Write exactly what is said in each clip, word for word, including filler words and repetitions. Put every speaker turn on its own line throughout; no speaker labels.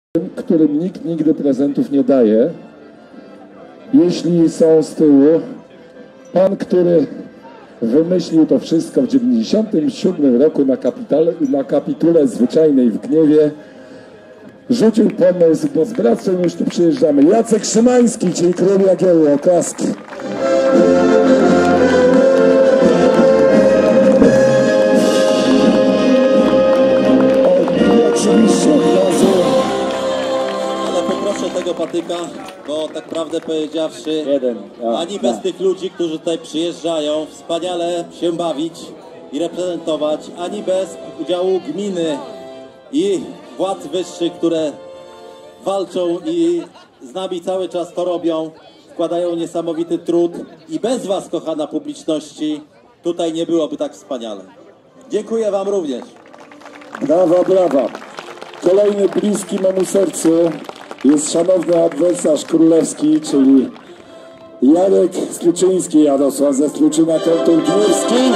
którym nikt nigdy prezentów nie daje. Jeśli są z tyłu, pan, który wymyślił to wszystko w dziewięćdziesiątym siódmym roku na, kapitale, na kapitule zwyczajnej w Gniewie, rzucił pomysł, bo z bratem już tu przyjeżdżamy. Jacek Szymański, czyli król Jagiełło, oklaski. Oczywiście od razu.
Ale poproszę tego patyka, bo tak prawdę powiedziawszy,
Jeden, ja,
ani bez
ja.
tych ludzi, którzy tutaj przyjeżdżają wspaniale się bawić i reprezentować, ani bez udziału gminy i władz wyższych, które walczą i z nami cały czas to robią, wkładają niesamowity trud i bez was, kochana publiczności, tutaj nie byłoby tak wspaniale. Dziękuję wam również.
Brawa, brawa. Kolejny bliski memu sercu jest szanowny adwersarz królewski, czyli Jarek Struczyński, Jarosław ze Struczyna Kultur Gniewski.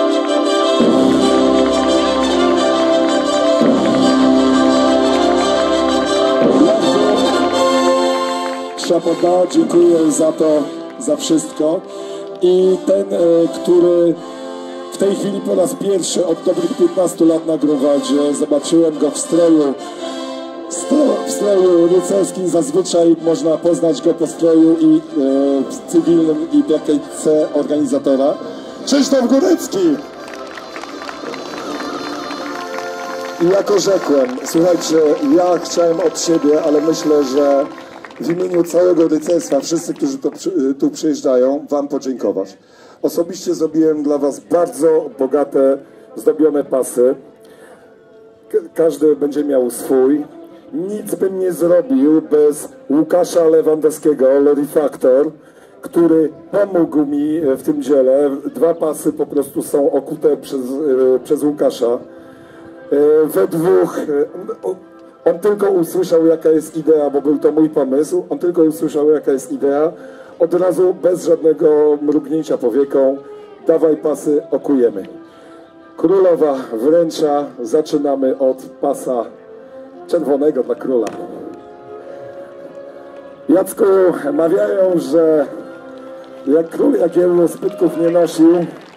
Szapoda, dziękuję za to, za wszystko. I ten, który w tej chwili po raz pierwszy od dobrych piętnastu lat na Grunwaldzie, zobaczyłem go w stroju, w stroju rycerskim. Zazwyczaj można poznać go po stroju i e, cywilnym i piakejce organizatora. Krzysztof Górecki! I jako rzekłem, słuchajcie, ja chciałem od siebie, ale myślę, że w imieniu całego rycerstwa, wszyscy, którzy to, tu przyjeżdżają, wam podziękować. Osobiście zrobiłem dla was bardzo bogate, zdobione pasy. Każdy będzie miał swój. Nic bym nie zrobił bez Łukasza Lewandowskiego, Lori Factor, który pomógł mi w tym dziele. Dwa pasy po prostu są okute przez, przez Łukasza. We dwóch, on tylko usłyszał, jaka jest idea, bo był to mój pomysł, on tylko usłyszał, jaka jest idea, od razu bez żadnego mrugnięcia powieką, dawaj pasy, okujemy. Królowa wręcza, zaczynamy od pasa czerwonego dla króla. Jacku, mawiają, że jak król Jagiełło zbytków nie nosił,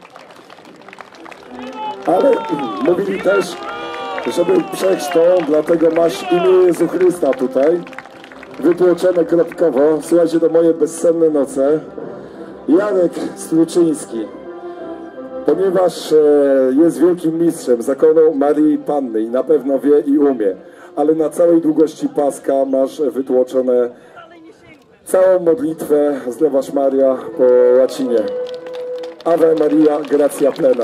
ale mówili też, że był przechrztą, dlatego masz imię Jezu Chrysta tutaj, wytłoczone kropkowo. Słuchajcie, to moje bezsenne noce. Jarek Struczyński, ponieważ jest wielkim mistrzem zakonu Marii Panny i na pewno wie i umie, ale na całej długości paska masz wytłoczone całą modlitwę Zdrowaś Maria po łacinie. Ave Maria, gratia plena.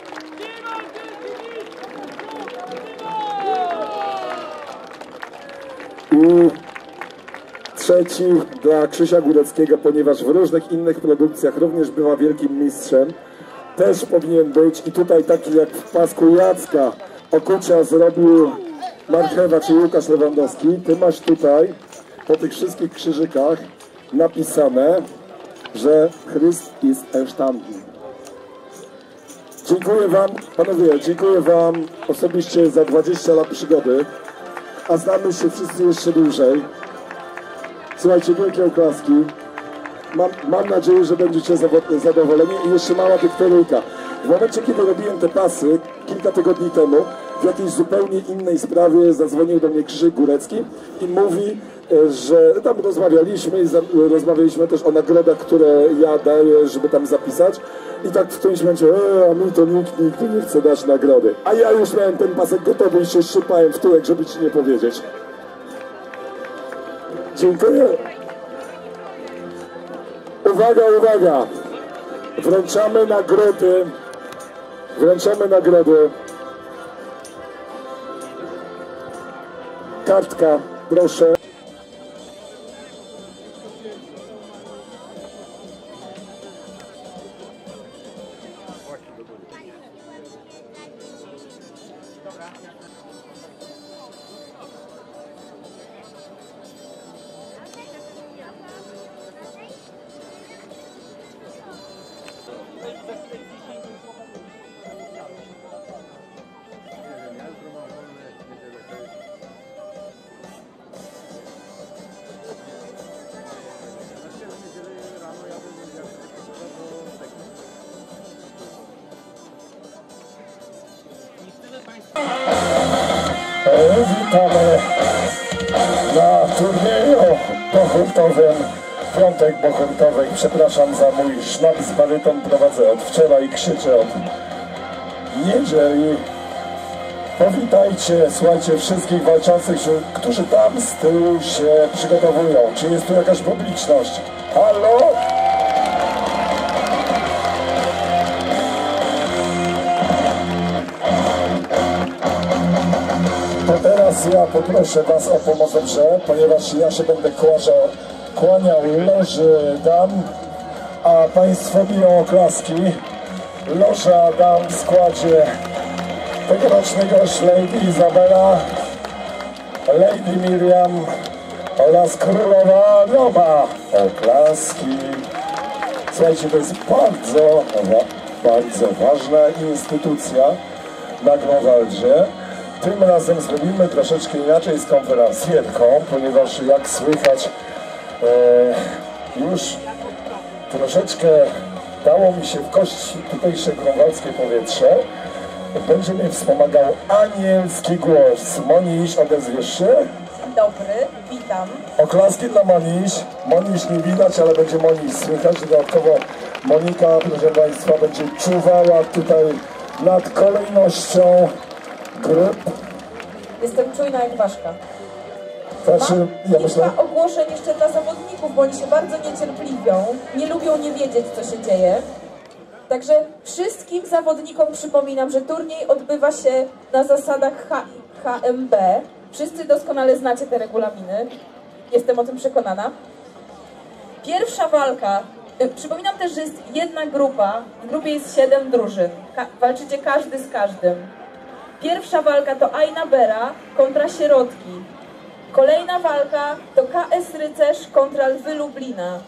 I trzeci dla Krzysia Góreckiego, ponieważ w różnych innych produkcjach również była wielkim mistrzem, też powinien być. I tutaj taki jak w pasku Jacka okucia zrobił Marchewa, czyli Łukasz Lewandowski. Ty masz tutaj po tych wszystkich krzyżykach napisane, że Chryst ist erstanden. Dziękuję wam, panowie, dziękuję wam osobiście za dwadzieścia lat przygody, a znamy się wszyscy jeszcze dłużej. Słuchajcie, wielkie oklaski. Mam, mam nadzieję, że będziecie zadowoleni. I jeszcze mała dyktoryjka. W momencie, kiedy robiłem te pasy, kilka tygodni temu, w jakiejś zupełnie innej sprawie zadzwonił do mnie Krzysiek Górecki i mówi, że tam rozmawialiśmy i za, rozmawialiśmy też o nagrodach, które ja daję, żeby tam zapisać. I tak w którymś momencie, e, a mi to nikt nigdy nie chce dać nagrody. A ja już miałem ten pasek gotowy i się szczypałem w tyłek, żeby ci nie powiedzieć. Dziękuję. Uwaga, uwaga. Wręczamy nagrody. Wręczamy nagrody. Kartka, proszę. witamy na turnieju bohurtowym, piątek bohurtowy. Przepraszam za mój sznak z baryton, prowadzę od wczoraj i krzyczę od niedzieli. Powitajcie, słuchajcie, wszystkich walczących, którzy tam z tyłu się przygotowują. Czy jest tu jakaś publiczność? Halo? To teraz ja poproszę Was o pomoc, dobrze? Ponieważ ja się będę kłażał, kłaniał loży dam, a Państwo biją oklaski. Loża dam w składzie tegorocznego Lady Izabela, Lady Miriam oraz Królowa Loba. Oklaski. Słuchajcie, to jest bardzo, bardzo ważna instytucja na Grunwaldzie. Tym razem zrobimy troszeczkę inaczej z konferencjerką, ponieważ jak słychać e, już troszeczkę dało mi się w kość tutejsze grunwaldzkie powietrze. Będzie mnie wspomagał anielski głos. Moniś, odezwiesz się?
Dzień dobry, witam.
Oklaski dla Moniś. Moniś nie widać, ale będzie Moniś słychać. Dodatkowo Monika, proszę Państwa, będzie czuwała tutaj nad kolejnością grup.
Jestem czujna jak ważka.
Znaczy,
Mam
ja myślę...
kilka ogłoszeń jeszcze dla zawodników, bo oni się bardzo niecierpliwią, nie lubią nie wiedzieć, co się dzieje. Także wszystkim zawodnikom przypominam, że turniej odbywa się na zasadach H M B. Wszyscy doskonale znacie te regulaminy. Jestem o tym przekonana. Pierwsza walka. Przypominam też, że jest jedna grupa. W grupie jest siedem drużyn. Ka walczycie każdy z każdym. Pierwsza walka to Aina Bera kontra Sierotki. Kolejna walka to K S Rycerz kontra Lwy Lublina.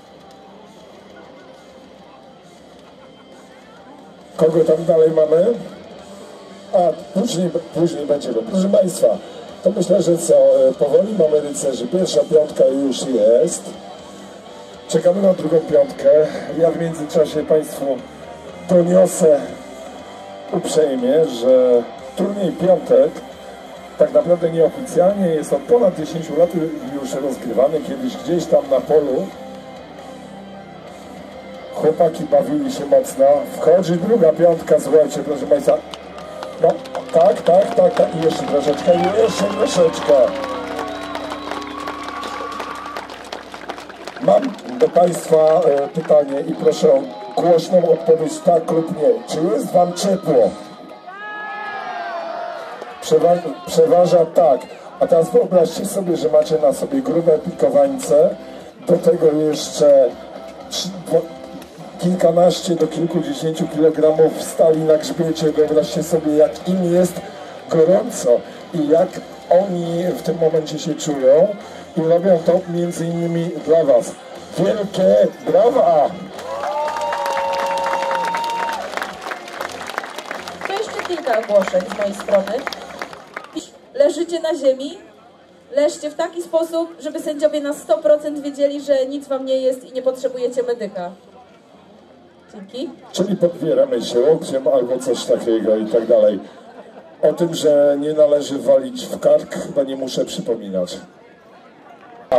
Kogo tam dalej mamy? A, później, później będziemy. Proszę Państwa, to myślę, że co, powoli mamy rycerzy. Pierwsza piątka już jest. Czekamy na drugą piątkę. Ja w międzyczasie Państwu doniosę uprzejmie, że turniej piątek tak naprawdę nieoficjalnie jest od ponad dziesięciu lat już rozgrywany. Kiedyś gdzieś tam na polu chłopaki bawili się mocno. Wchodzi druga piątka, słuchajcie, proszę Państwa. No, tak, tak, tak, tak. I jeszcze troszeczkę, i jeszcze troszeczkę. Mam do Państwa e, pytanie i proszę o głośną odpowiedź tak lub nie. Czy jest Wam ciepło? Przewa przeważa tak. A teraz wyobraźcie sobie, że macie na sobie grube pikowańce, do tego jeszcze kilkanaście do kilkudziesięciu kilogramów stali na grzbiecie. Wyobraźcie sobie, jak im jest gorąco i jak oni w tym momencie się czują i robią to między innymi dla Was. Wielkie brawa!
To jeszcze kilka ogłoszeń z mojej strony. Leżycie na ziemi, leżcie w taki sposób, żeby sędziowie na sto procent wiedzieli, że nic Wam nie jest i nie potrzebujecie medyka. Dzięki.
Czyli podbieramy się łokciem albo coś takiego i tak dalej. O tym, że nie należy walić w kark, chyba nie muszę przypominać. A.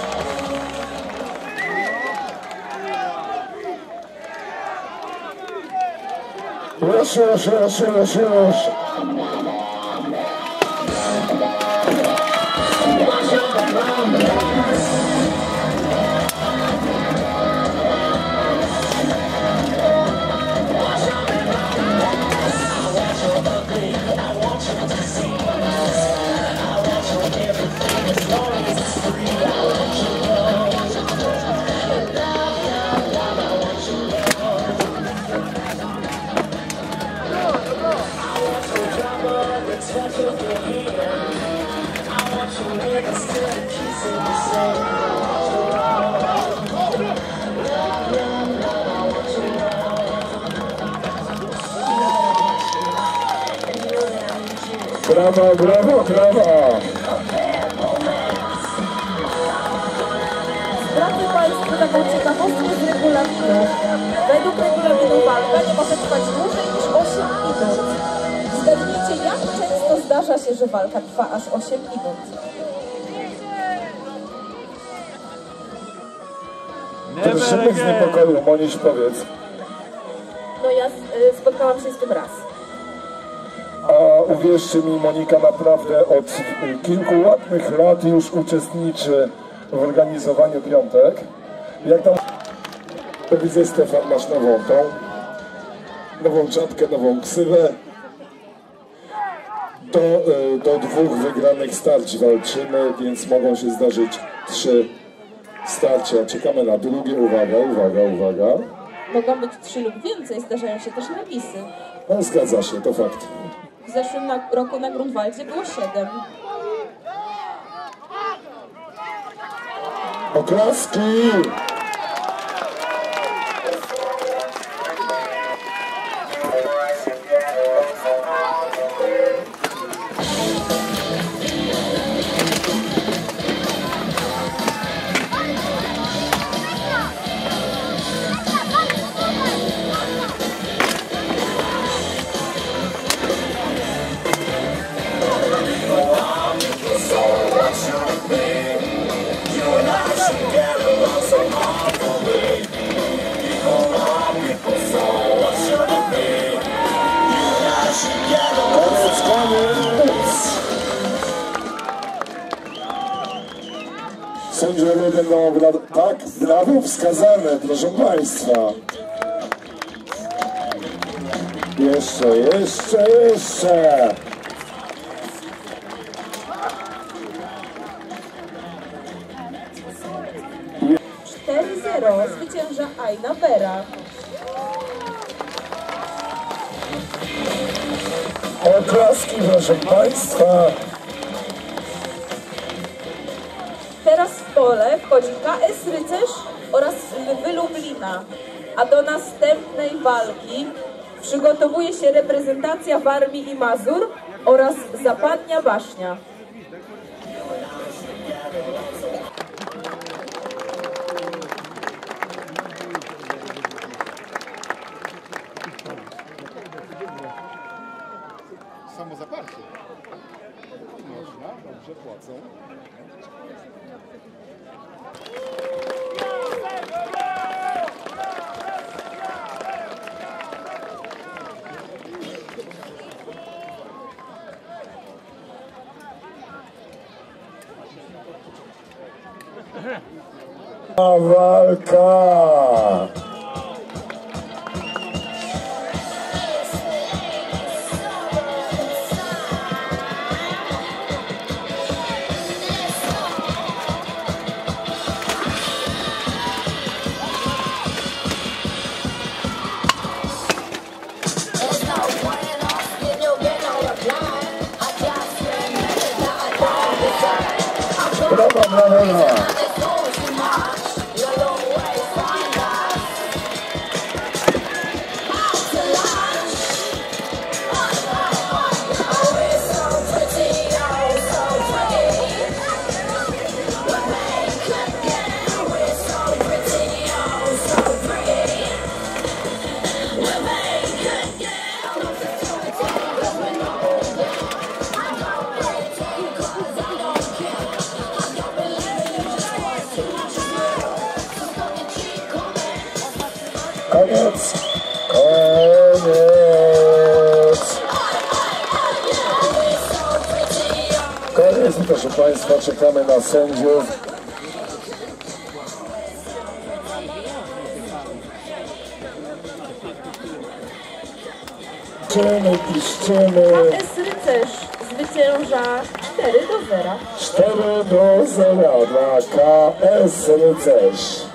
Już, już, już, już, już. Brawo, brawo, brawo!
Zdradzę Państwu taką ciekawostkę z regulaminu. Według regulaminu walka nie może trwać dłużej niż osiem minut. Zgadnijcie, jak często zdarza się, że walka trwa aż osiem minut?
Drżymy z niepokoju, Moniś, powiedz.
No ja y, spotkałam się z tym raz.
A uwierzcie mi, Monika naprawdę od kilku ładnych lat już uczestniczy w organizowaniu piątek. Jak tam widzę, Stefan, masz nową tą, nową czapkę, nową ksywę. Do, do dwóch wygranych starć walczymy, więc mogą się zdarzyć trzy starcia. Czekamy na drugie. Uwaga, uwaga, uwaga.
Mogą być trzy lub więcej, zdarzają się też remisy.
No, zgadza się, to fakt.
W zeszłym na, roku na Grunwaldzie było siedem.
Oklaski! Koniec, koniec! Sędziowie będą oglądać. Tak, brawo wskazane, proszę Państwa. Jeszcze, jeszcze, jeszcze!
cztery zero zwycięża Aina Vera.
Oklaski, proszę Państwa.
Teraz w pole wchodzi K S Rycerz oraz Lwy Lublina, a do następnej walki przygotowuje się reprezentacja Warmii i Mazur oraz Zapadnia Baśnia.
Samo zaparcie. Można, dobrze płacą.
A walka! Brawa, brawa, brawa. Koniec! Koniec! Koniec, proszę Państwa, czekamy na sędziów. Piszczymy, piszczymy.
K S Rycerz zwycięża cztery do zera.
cztery do zera dla K S Rycerz.